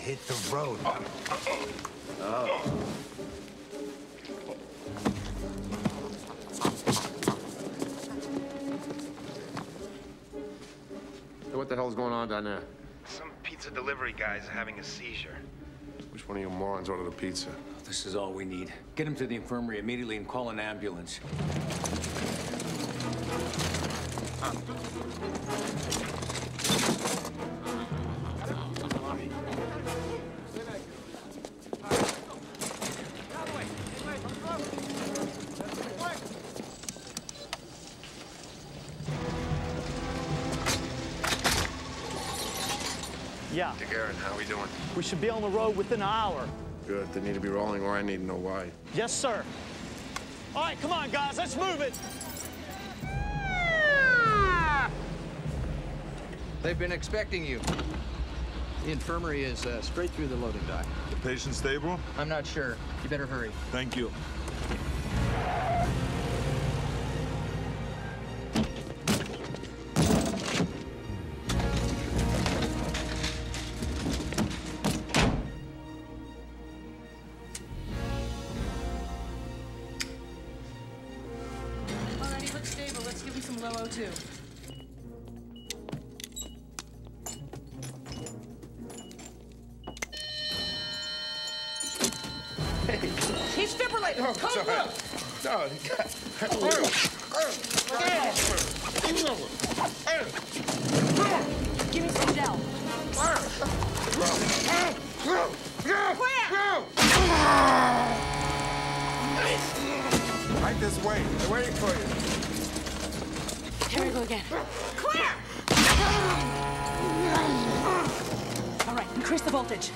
hit the road. Oh. So what the hell's going on down there? Some pizza delivery guy's having a seizure. Which one of you morons ordered a pizza? This is all we need. Get him to the infirmary immediately and call an ambulance. Yeah. Dick Aaron, how are we doing? We should be on the road within an hour. Good. They need to be rolling, or I need to know why. Yes, sir. All right, come on, guys. Let's move it. They've been expecting you. The infirmary is straight through the loading dock. The patient stable? I'm not sure. You better hurry. Thank you. Alrighty, looks stable. Let's give him some low O2. He's defibrillated. Oh, Come sorry. look. No, Give me some gel. right this way. They're waiting for you. Here we go again. Clear! All right, increase the voltage.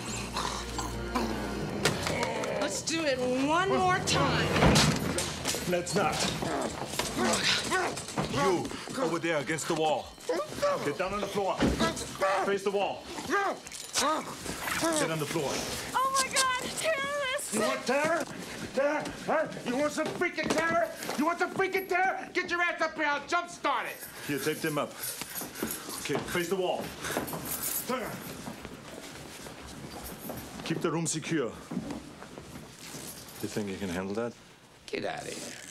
Let's do it one more time. Let's not. You, over there against the wall. Get down on the floor. Face the wall. Sit on the floor. Oh my God, terrorists! You want terror? Terror? Huh? You want some freaking terror? You want some freaking terror? Get your ass up here. I'll jumpstart it. Here, tape them up. Okay, face the wall. Keep the room secure. You think you can handle that? Get out of here.